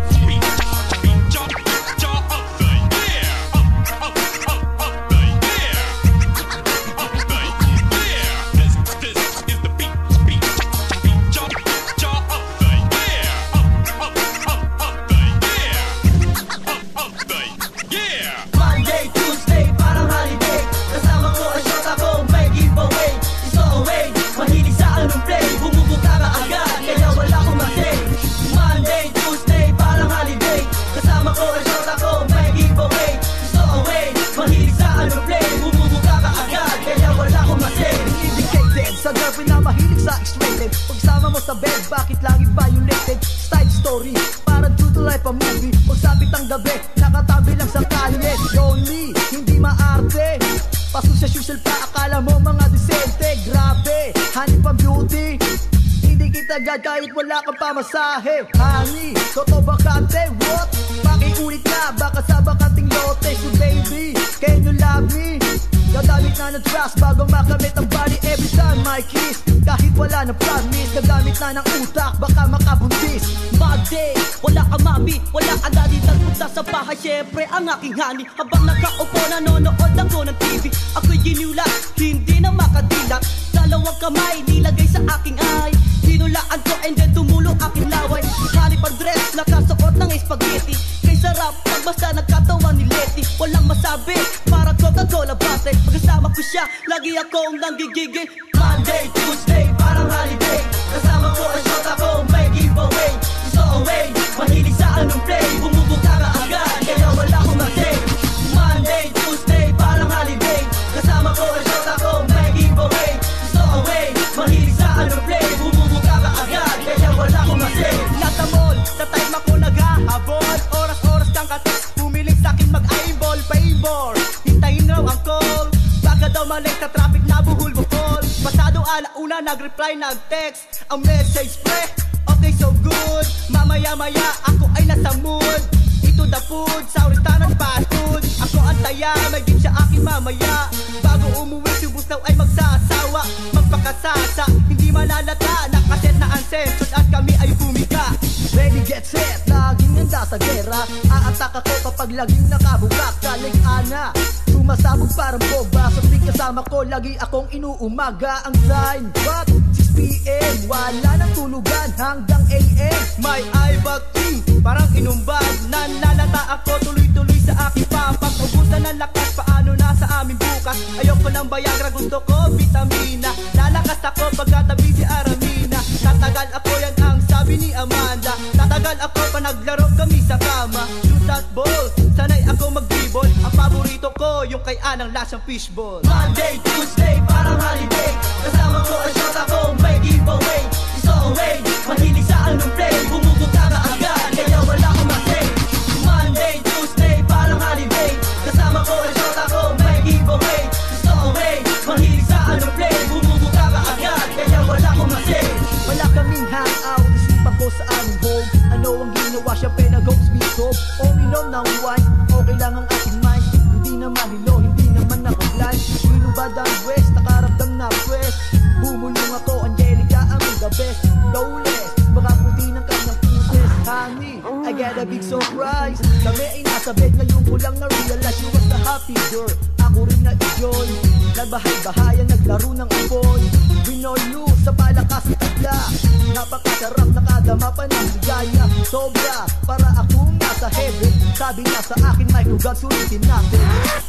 Sa bed, bakit lagi violated? Style story, parang true to life a movie. Pagsapit ang gabi, nakatabi lang sa kalye. Lonely, hindi maarte. Pasok sa social pa, akala mo mga disente. Grabe, hanip ang beauty. Hindi kita judge kahit wala kang pamasahe. Honey, totoo bakante, what? Pakiulit na, baka sa bakanting lote. So baby, can you love me? Gagamit na ng trust bago makamit ang body every time my kiss. Kahit wala ng promise, gagamit na ng utak, baka makabuntis. Monday, wala kang mami, wala kang daddy. Nagpunta sa bahay, syempre ang aking honey. Habang nakaupo, nanonood lang ko ng TV. Ako'y ginula, hindi na makadilat. Dalawang kamay, nilagay sa aking eye. Hinulaan ko and then tumulong aking laway. Hanip ang dress, nakasuot ng spaghetti. Kay sarap, pag basta nagkatawan ni Letty. Walang masabi, parang Coca-Cola bate. Pagkasama ko siya, lagi akong nanggigigil. Monday, Tuesday, parang holiday. Kasama ko ang shota ko, may giveaway. So away, mahilig sa anong play. Bumubuka ka agad, kaya wala akong matay. Monday, Tuesday, parang holiday. Kasama ko ang shota ko, may giveaway. So away, mahilig sa anong play. Bumubuka ka agad, kaya wala akong matay. Nasa mall, sa time ako naghahabol. Oras-oras kang katext, pumiling sa'kin mag-eyeball. Favor, hintayin raw ang call. Baka daw malay sa traffic na buhol-buhol. Pasado alauna, nag-reply, nag-text. Ang message pre, okay so good. Mamaya-maya, ako ay nasa mood. Ito the food, sa restaurant fast food. Ako ang taya, may gift siya akin mamaya. Bago umuwi, subos daw ay magsasawa. Magpakasasa, hindi malalata. Nakaset na ang sensor at kami ay bumika. Ready, get set, laging nanda sa gera. Aatak ako kapag laging nakabugak. Kalig-ana, sumasabog parang boba. Sa tuwing kasama ko, lagi akong inuumaga. Ang sign, but 6 PM, wala nang tulugan hanggang AM. May eyebag tea, parang inumbag. Nanlalata ako tuloy-tuloy sa aking papak. Ubusan ng lakas, paano na sa amin bukas. Ayoko ng Viagra, gusto ko vitamina. Lalakas ako pagkatabi si Aramina. Tatagal ako, yan ang sabi ni Amanda. Tatagal ako pa naglaro kami sa kama. Shoot that ball, sanay ako mag-dribble. Ang paborito ko, yung kay Anang lasang fishball. Monday, Tuesday, parang holiday. Kasama ko ang shot ako, may giveaway. So away, mahilig sa anong play. Bumubuka ka agad, kaya wala akong matay. Monday, Tuesday, parang holiday. Kasama ko ang shot ako, may giveaway. So away, mahilig sa anong play. Bumubuka ka agad, kaya wala akong matay. Wala kaming hangout, isipan ko sa aming home. Ano ang ginawa siya, pinag-host me home. Uminom ng wine, okay lang ang aking mind. Hindi na mahilo, hindi naman ako blind. Binubad ang west, nakaramdam na fresh. Bumulong ako, Angelica ang the best. Flawless, baka puti ng kanyang puses. Honey, I get a big surprise. Kami ay nasa bed, ngayon ko lang na-realize you was the happy girl. Ako rin na-enjoy, nagbahay-bahayan, naglaro ng apoy. We know you sa palakas at tabla. Napakasarap, nakadama pa ng ligaya. Sobra, para akong nasa heaven. Sabi niya sa akin, Michael God, sulitin natin.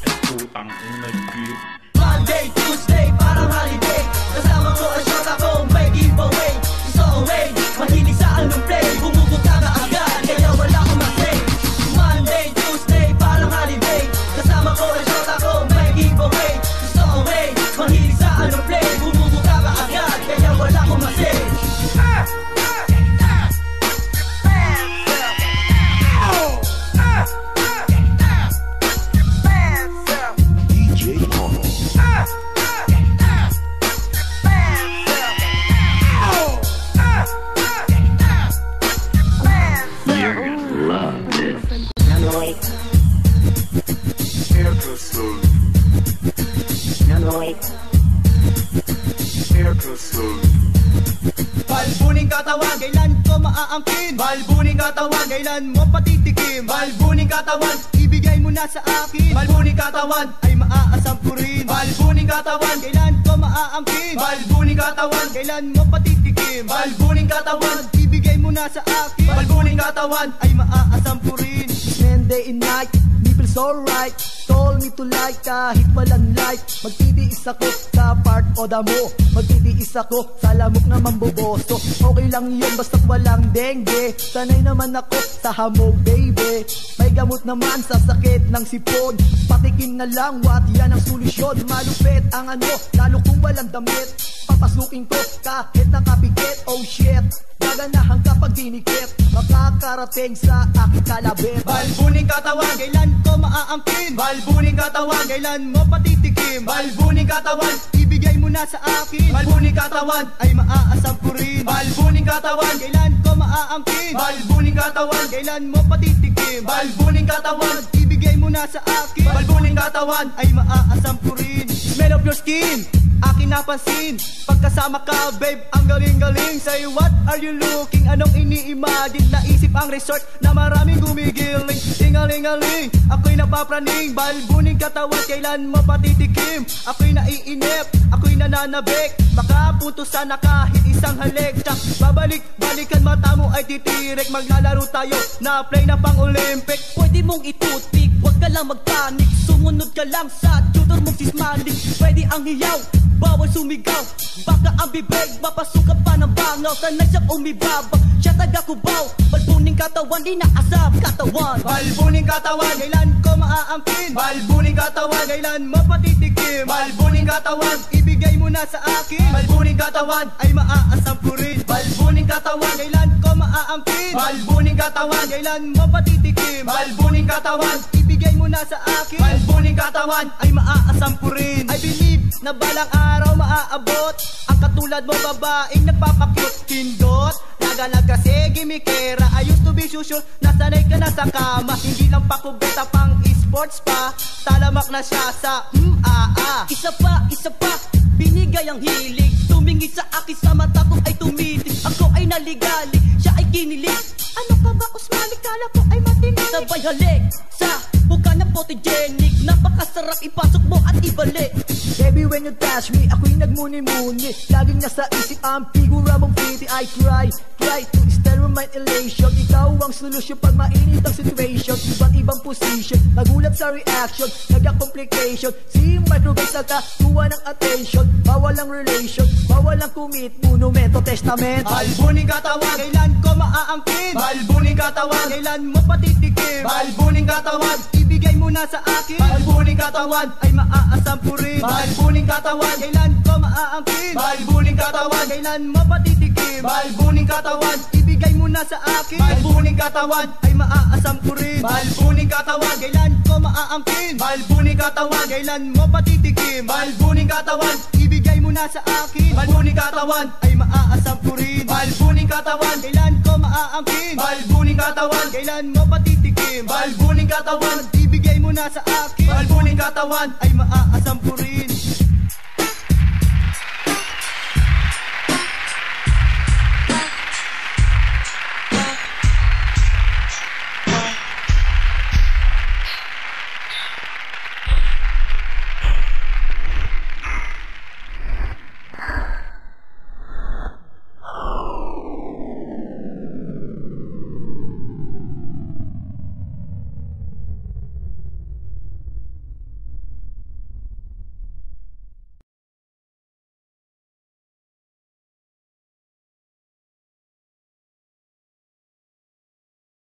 Monday, Tuesday, parang holiday. Kasama ko ang shot ako, may giveaway. So away, mahilig sa anong play. Bumubuka ka agad, kaya wala akong matay. Monday, Tuesday, parang holiday. Kasama ko ang shot ako, may giveaway. So away, mahilig sa anong play. Bumubuka ka agad, kaya wala akong matay. DJ Paul. Balbuning katawan, kailan ko maaangkin? Balbuning katawan, kailan mo patitikim? Balbuning katawan, ibigay mo na sa akin. Balbuning katawan, ay maaasam ko rin. Balbuning katawan, kailan ko maaangkin? Balbuning katawan, kailan mo patitikim? Balbuning katawan, ibigay mo na sa akin. Balbuning katawan, ay maaasam ko rin. And day and night, me feels alright. Told me to like kahit walang light. Magtitiis ako sa part o damo. Magtitiis ako sa lamok na mamboboso. Okay lang yun basta't walang dengue. Sanay naman ako sa hamog baby. May gamot naman sa sakit ng sipon. Patikim na lang what yan ang solusyon. Malupit ang ano lalo kung walang damit. Papasukin ko kahit nakapikit. Oh shit, gaganahan kapag dinikit. Makakarating sa aking kalabit. Balbuning katawan, kailan ko maaangkin? Balbuning katawan, kailan mo patitikim? Balbuning katawan, ibigay mo na sa akin. Balbuning katawan, ay maaasam ko rin. Balbuning katawan, kailan ko maaangkin? Balbuning katawan, kailan mo patitikim? Balbuning katawan, ibigay mo na sa akin. Balbuning katawan, ay maaasam ko rin. Smell of your skin, akin napansin. Pagkasama ka babe, ang galing-galing. Say what are you looking? Anong ini-imagine? Naisip ang resort na maraming gumigiling. Tingaling-aling, ako'y napapraning. Balbuning katawan, kailan mo patitikim? Ako'y naiinip, ako'y nananabik. Makapuntusan na kahit isang halik. Tsak, babalik-balikan mata mo ay titirik. Maglalaro tayo na play na pang-Olympic. Pwede mong itutik, huwag ka lang magpanik. Sumunod ka lang sa tutor mong sismanik. Pwede ang hiyaw, bawal sumigaw. Baka ang bibig, mapasukan pa ng bangaw. Sanay siyang umibabang, siya taga-Cubao. Balbuning katawan, inaasap katawan. Balbuning katawan, kailan ko maaangkin? Balbuning katawan, kailan mo patitikim? Balbuning katawan, ibigay mo na sa akin. Balbuning katawan, ay maaasam ko rin. Balbuning katawan, kailan ko maaangkin? Balbuning katawan, kailan mo patitikim? Balbuning katawan, ibigay mo na sa akin. Balbuning katawan, ay maaasam ko rin. I believe na balang araw maaabot ang katulad mo babaeng nagpapakyut. Tindot, nagalag kasi gimikera. I used to be sure nasanay ka na sa kama. Hindi lang pakubeta pang esports pa. Talamak na siya sa Isa pa, binigay ang hilig. Tumingin sa akin sa mata ko ay tumitig. Ako ay naligali, siya ay kinilig. Ano ka ba Usmalik? Kala ko ay matinig. Sabay halik sa mukha na photogenic. Napakasarap ipasok mo at ibalik. Baby when you touch me, ako'y nagmuni-muni. Laging nasa isip ang figura mong pretty. I try to extend my elation. Ikaw ang solusyon pag mainit ang situation. Iba't ibang position, nagulat sa reaction, nagka-complication. Si microwave sa kakuha ng attention. Bawal ang relation, bawal ang commit. Monumento, testament. Balbuning katawan, kailan ko maaangkin? Balbuning katawan, kailan mo patitikim? Balbuning katawan, ibigay mo na sa akin. Balbuning katawan, ay maaasam ko rin. Balbuning katawan, kailan ko maaangkin? Balbuning katawan, kailan mo patitikim? Balbuning katawan, ibigay mo na sa akin. Balbuning katawan, ay maaasam ko rin. Balbuning katawan, kailan ko maaangkin? Balbuning katawan, kailan mo patitikim? Balbuning katawan, ibigay mo na sa akin. Balbuning katawan, ay maaasam ko rin. Balbuning katawan, kailan ko maaangkin? Balbuning katawan, kailan mo patitikim? Balbuning katawan, ibigay mo na sa akin. Balbuning katawan, ay maaasam ko rin.